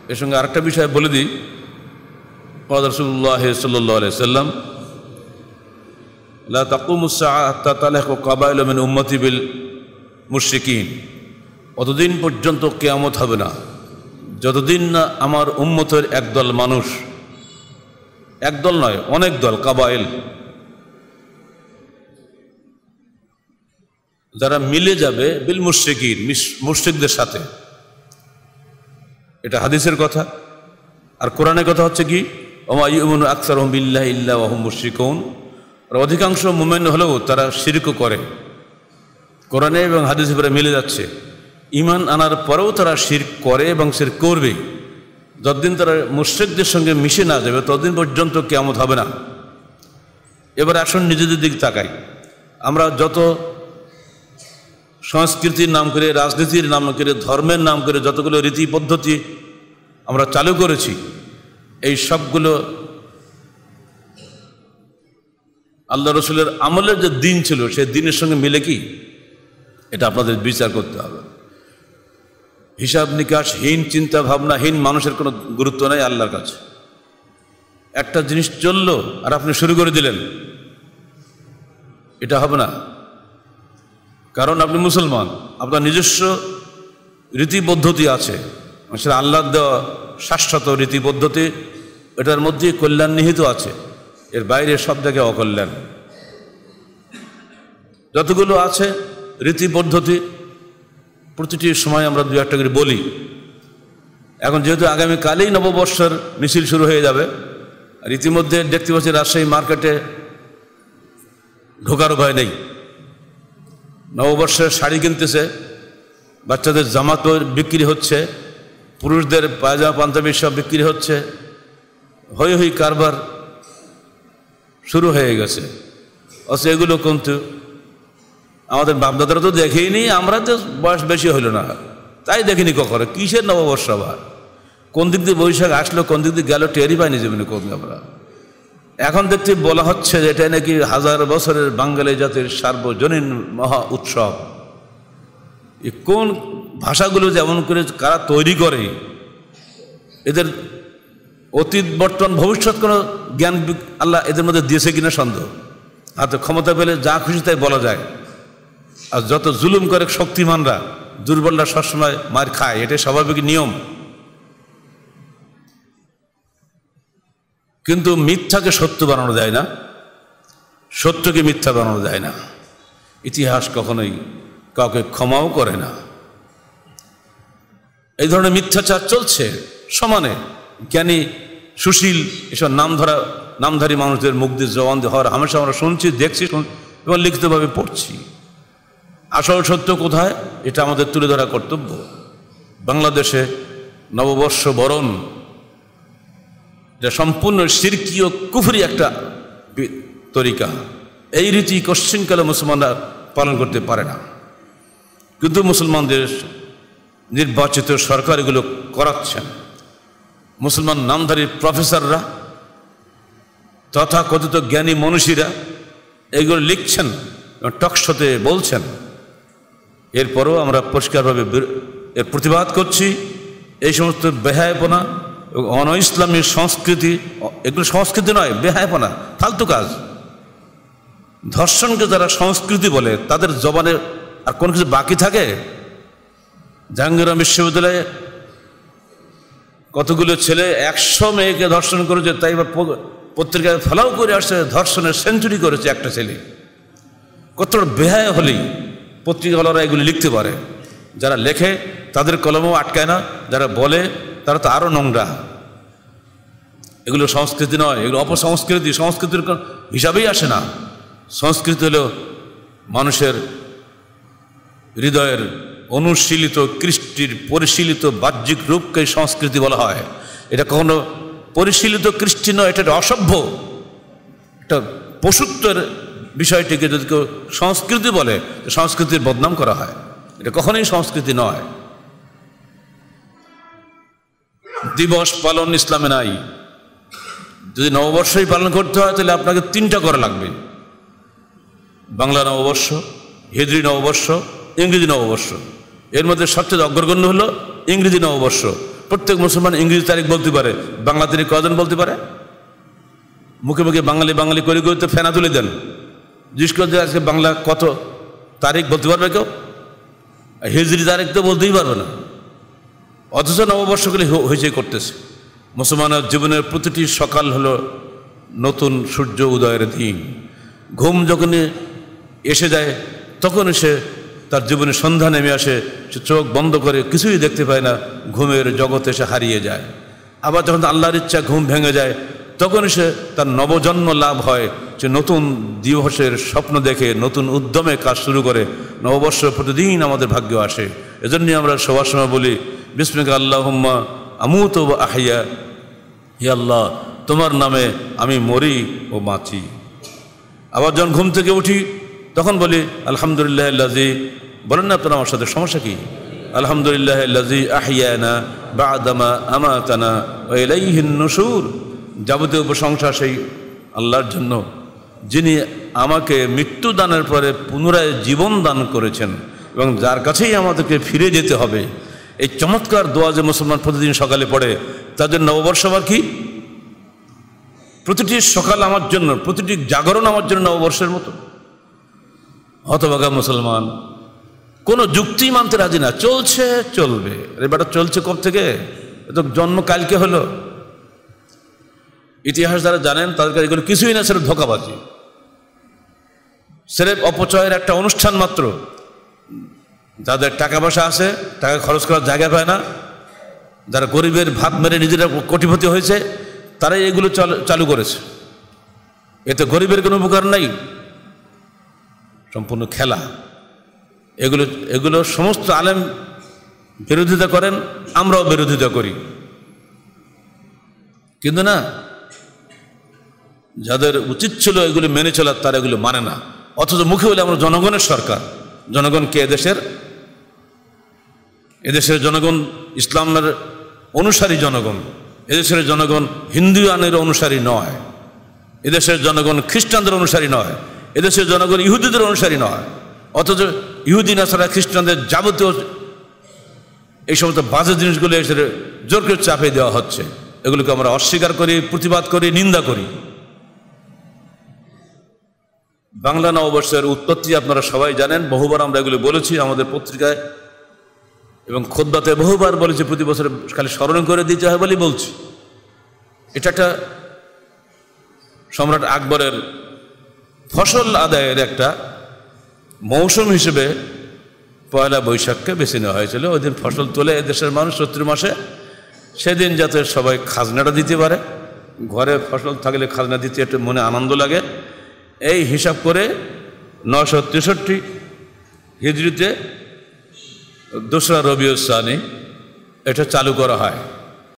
এর সঙ্গে আরেকটা বিষয় বলে দিই, রাসূলুল্লাহ সাল্লাল্লাহু আলাইহি সাল্লাম লা তাকুমুস সাআ হাত্তা তালাহু কাবাইলু মিন উম্মতি বিল মুশরিকিন, অতদিন পর্যন্ত কিয়ামত হবে না যতদিন না আমার উম্মতের একদল মানুষ, একদল নয় অনেক দল, কাবাইল, যারা মিলে যাবে বিল মুশরিকিন, মুশরিকদের সাথে। এটা হাদিসের কথা। আর কোরআনের কথা হচ্ছে কি, ওমা ইউমিনু আকসারুহুম বিল্লাহি ইল্লা ওয়া হুম মুশরিকুন, অধিকাংশ মুমিন হলেও তারা শিরক করে। কোরআনে এবং হাদিসে পরে মিলে যাচ্ছে, ঈমান আনার পরেও তারা শিরক করে এবং শিরক করবে। যতদিন তারা মুশরিকদের সঙ্গে মিশে না যাবে ততদিন পর্যন্ত কিয়ামত হবে না। এবার আসুন নিজেদের দিক তাকাই। আমরা যত সংস্কৃতির নাম করে, রাজনীতির নাম করে, ধর্মের নাম করে যতগুলো রীতি পদ্ধতি আমরা চালু করেছি, এই সবগুলো আল্লাহ রসুলের আমলের যে দিন ছিল সেই দিনের সঙ্গে মিলে কি, এটা আপনাদের বিচার করতে হবে। হিসাব নিকাশহীন, চিন্তা ভাবনাহীন মানুষের কোনো গুরুত্ব নেই আল্লাহর কাছে। একটা জিনিস চললো আর আপনি শুরু করে দিলেন, এটা হবে না। কারণ আপনি মুসলমান, আপনার নিজস্ব রীতি পদ্ধতি আছে, সেটা আল্লাহর দেওয়া শাশ্বত রীতি পদ্ধতি, এটার মধ্যে কল্যাণ নিহিত আছে, এর বাইরে সব জায়গায় অকল্যাণ। যতগুলো আছে রীতি পদ্ধতি প্রতিটি সময় আমরা দু একটা করে বলি। এখন যেহেতু আগামীকালেই নববর্ষের মিছিল শুরু হয়ে যাবে, আর ইতিমধ্যে দেখতে পাচ্ছি রাজশাহী মার্কেটে ঢোকার ভয় নেই। নববর্ষের শাড়ি কিনতেছে, বাচ্চাদের জামা তো বিক্রি হচ্ছে, পুরুষদের পায়জামা পাঞ্জাবি সব বিক্রি হচ্ছে, হই হই কারবার শুরু হয়ে গেছে। অথচ এগুলো কিন্তু আমাদের বাপদাদারা তো দেখেইনি, আমরা তো বয়স বেশি হইল না তাই দেখিনি কখনো। কিসের নববর্ষ আবার, কোন দিক দিয়ে বৈশাখ আসলো, কোন দিক দিয়ে গেল টেরই পাইনি জীবনে কোন আমরা। এখন দেখতে বলা হচ্ছে যে এটা নাকি 1000 বছরের বাঙালি জাতির সার্বজনীন মহা উৎসব। কোন ভাষাগুলো যেমন করে কারা তৈরি করে, এদের অতীত বর্তমান ভবিষ্যৎ কোনো জ্ঞান আল্লাহ এদের মধ্যে দিয়েছে কিনা সন্দেহ। হাতে ক্ষমতা পেলে যা খুশি তাই বলা যায়। আর যত জুলুম করে শক্তিমানরা, দুর্বলরা সবসময় মার খায়, এটাই স্বাভাবিক নিয়ম। কিন্তু মিথ্যাকে সত্য বানানো যায় না, সত্যকে মিথ্যা বানানো যায় না। ইতিহাস কখনোই কাউকে ক্ষমাও করে না। এই ধরনের মিথ্যাচার চলছে সমানে। জ্ঞানী, সুশীল এসব নামধারী মানুষদের মুখ দিয়ে জবান দিয়ে হওয়ার হামেশা আমরা শুনছি, দেখছি এবং লিখিতভাবে পড়ছি। আসল সত্য কোথায়, এটা আমাদের তুলে ধরা কর্তব্য। বাংলাদেশে নববর্ষ বরণ এটা সম্পূর্ণ শিরকি ও কুফরি একটা তরিকা। এই রীতি কোশ্চিনকালে মুসলমানরা পালন করতে পারে না, কিন্তু মুসলমানদের নির্বাচিত সরকার এগুলো করাচ্ছেন। মুসলমান নামধারী প্রফেসররা, তথাকথিত জ্ঞানী মনীষীরা এগুলো লিখছেন, টকশোতে বলছেন। এরপরও আমরা পরিষ্কারভাবে এর প্রতিবাদ করছি। এই সমস্ত বেহায়াপনা, অন ইসলামী সংস্কৃতি, এগুলো সংস্কৃতি নয়, বেহায়াপনা, ফালতু কাজ। ধর্ষণকে যারা সংস্কৃতি বলে তাদের জবানে আর কোনো কিছু বাকি থাকে? জাহাঙ্গীরনগর বিশ্ববিদ্যালয়ে কতগুলো ছেলে 100 মেয়েকে ধর্ষণ করেছে, তাই বা পত্রিকায় ফলাও করে আসছে ধর্ষণের সেঞ্চুরি করেছে একটা ছেলে। কতটা বেহায়া হলেই পত্রিকাওয়ালারা এগুলি লিখতে পারে। যারা লেখে তাদের কলমও আটকায় না, যারা বলে তারা তো আরও নোংরা। এগুলো সংস্কৃতি নয়, এগুলো অপসংস্কৃতি। সংস্কৃতির হিসাবেই আসে না। সংস্কৃতি হলো মানুষের হৃদয়ের অনুশীলিত, কৃষ্টির পরিশীলিত বাহ্যিক রূপকে সংস্কৃতি বলা হয়। এটা কখনো পরিশীলিত কৃষ্টি নয়, এটা অসভ্য, এটা পশুত্বের বিষয়টিকে যদি কেউ সংস্কৃতি বলে, সংস্কৃতির বদনাম করা হয়। এটা কখনোই সংস্কৃতি নয়। দিবস পালন ইসলামে নাই। যদি নববর্ষই পালন করতে হয় তাহলে আপনাকে 3টা করা লাগবে: বাংলা নববর্ষ, হিজরি নববর্ষ, ইংরেজি নববর্ষ। এর মধ্যে সবচেয়ে অগ্রগণ্য হলো ইংরেজি নববর্ষ। প্রত্যেক মুসলমান ইংরেজি তারিখ বলতে পারে, বাংলা তারিখ কজন বলতে পারে? মুখে মুখে বাঙালি বাঙালি করে করে তো ফেনা তুলে দেন। জিজ্ঞেস করতে আজকে বাংলা কত তারিখ বলতে পারবে কেউ? হিজরি তারিখ তো বলতেই পারবে না। অথচ নববর্ষগুলি হইচই করতেছে। মুসলমানের জীবনের প্রতিটি সকাল হলো নতুন সূর্য উদয়ের দিন। ঘুম যখনই এসে যায় তখন সে তার জীবনে সন্ধ্যা নেমে আসে, সে চোখ বন্ধ করে কিছুই দেখতে পায় না, ঘুমের জগতে সে হারিয়ে যায়। আবার যখন আল্লাহর ইচ্ছা ঘুম ভেঙে যায় তখন সে তার নবজন্ম লাভ হয়, সে নতুন দিবসের স্বপ্ন দেখে নতুন উদ্যমে কাজ শুরু করে। নববর্ষ প্রতিদিন আমাদের ভাগ্য আসে। এজন্যই আমরা সবার সময় বলি বিসমিকা আল্লাহুম্মা আমুতু ওয়া আহইয়া, হে আল্লাহ তোমার নামে আমি মরি ও বাঁচি। আবার যখন ঘুম থেকে উঠি তখন বলি আলহামদুলিল্লাহ আল্লাযী, বলেন না আপনারা আমার সাথে, সমস্যা কি? আলহামদুলিল্লাহ আল্লাযী আহইয়ানা বা'দামা আমাতানা ওয়া ইলাইহিন নুশুর। যাবতীয় প্রশংসা সেই আল্লাহর জন্য যিনি আমাকে মৃত্যু দানের পরে পুনরায় জীবন দান করেছেন এবং যার কাছেই আমাদেরকে ফিরে যেতে হবে। এই চমৎকার দোয়া যে মুসলমান প্রতিদিন সকালে পড়ে, তাদের নববর্ষ আবার কি? প্রতিটি সকাল আমার জন্য, প্রতিটি জাগরণ আমার জন্য নববর্ষের মতো। হতভাগা মুসলমান কোনো যুক্তি মানতে রাজি না, চলছে চলবে। এবারটা চলছে কব থেকে? তো জন্ম কালকে হলো। ইতিহাস যারা জানেন তাদের কাছে এগুলো কিছুই না, সেটা ধোঁকাবাজি, সেরেফ অপচয়ের একটা অনুষ্ঠান মাত্র। যাদের টাকা পয়সা আছে, টাকা খরচ করার জায়গা পায় না, যারা গরিবের ভাত মেরে নিজেরা কোটিপতি হয়েছে, তারাই এগুলো চালু করেছে। এতে গরিবের কোনো উপকার নাই, সম্পূর্ণ খেলা। এগুলো সমস্ত আলেম বিরোধিতা করেন, আমরাও বিরোধিতা করি, কিন্তু না, যাদের উচিত ছিল এগুলো মেনে চলার তারা এগুলো মানে না। অথচ মুখে বলে আমরা জনগণের সরকার। জনগণকে এদেশের জনগণ ইসলামের অনুসারী জনগণ। এদেশের জনগণ হিন্দুয়ানের অনুসারী নয়, এদেশের জনগণ খ্রিস্টানদের অনুসারী নয়, এদেশের জনগণ ইহুদিদের অনুসারী নয়। অথচ ইহুদি নাসারা খ্রিস্টানদের যাবতীয় এই সমস্ত বাজে জিনিসগুলো এসে জোর করে চাপিয়ে দেওয়া হচ্ছে। এগুলোকে আমরা অস্বীকার করি, প্রতিবাদ করি, নিন্দা করি। বাংলা নববর্ষের উৎপত্তি আপনারা সবাই জানেন, বহুবার আমরা এগুলো বলেছি আমাদের পত্রিকায় এবং খুতবাতে বহুবার বলেছি। প্রতি বছর খালি স্মরণ করে দিতে হয় বলেই বলছি। এটা একটা সম্রাট আকবরের ফসল আদায়ের একটা মৌসুম হিসেবে পয়লা বৈশাখকে বেছে নেওয়া হয়েছিল। ওই দিন ফসল তোলে দেশের মানুষ চৈত্র মাসে, সেদিন যাতে সবাই খাজনাটা দিতে পারে। ঘরে ফসল থাকলে খাজনা দিতে একটু মনে আনন্দ লাগে। এই হিসাব করে 963 হিজরিতে 2রা রবিউল সানি এটা চালু করা হয়।